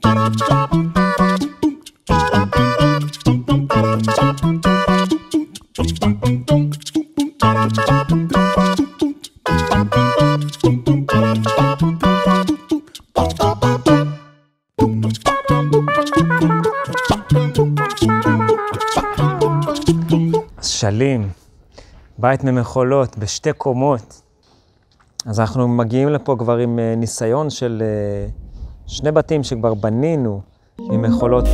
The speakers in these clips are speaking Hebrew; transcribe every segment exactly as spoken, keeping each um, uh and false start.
שלים, בית ממחולות בשתי קומות. אז אנחנו מגיעים לפה כבר עם ניסיון של שני בתים שכבר בנינו עם מחולות.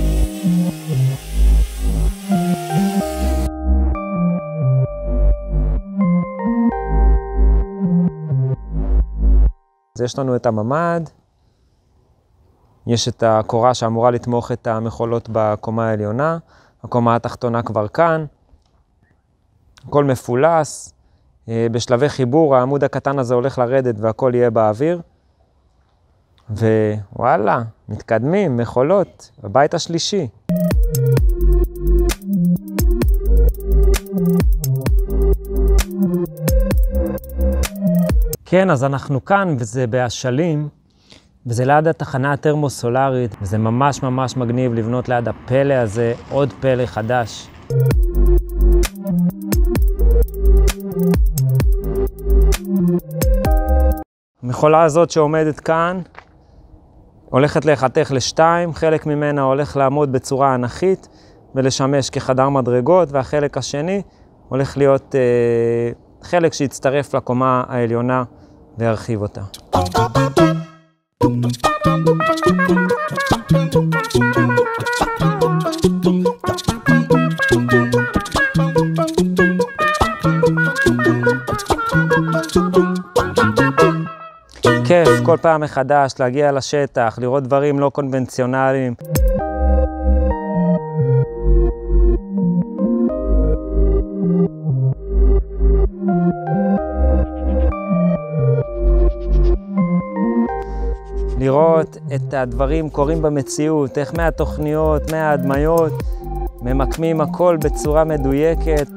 אז יש לנו את הממ"ד, יש את הקורה שאמורה לתמוך את המחולות בקומה העליונה, הקומה התחתונה כבר כאן, הכל מפולס, בשלבי חיבור העמוד הקטן הזה הולך לרדת והכל יהיה באוויר. ווואלה, מתקדמים, מחולות, הבית השלישי. כן, אז אנחנו כאן וזה באשלים, וזה ליד התחנה הטרמוסולרית, וזה ממש ממש מגניב לבנות ליד הפלא הזה עוד פלא חדש. המחולה הזאת שעומדת כאן הולכת להיחתך לשתיים, חלק ממנה הולך לעמוד בצורה אנכית ולשמש כחדר מדרגות, והחלק השני הולך להיות אה, חלק שיצטרף לקומה העליונה וירחיב אותה. כיף כל פעם מחדש להגיע לשטח, לראות דברים לא קונבנציונליים. לראות את הדברים קורים במציאות, איך מהתוכניות, מההדמיות, ממקמים הכל בצורה מדויקת.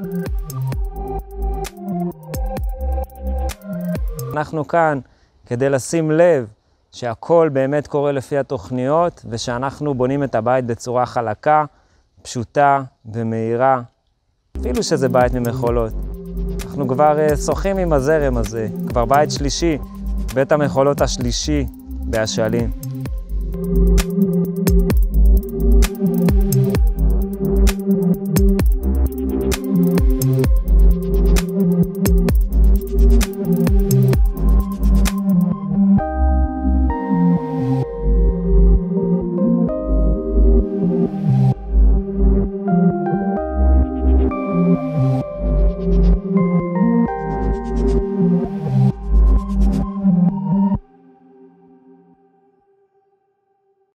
אנחנו כאן כדי לשים לב שהכל באמת קורה לפי התוכניות, ושאנחנו בונים את הבית בצורה חלקה, פשוטה ומהירה, אפילו שזה בית ממחולות. אנחנו כבר שוחים עם הזרם הזה, כבר בית שלישי, בית המחולות השלישי באשלים.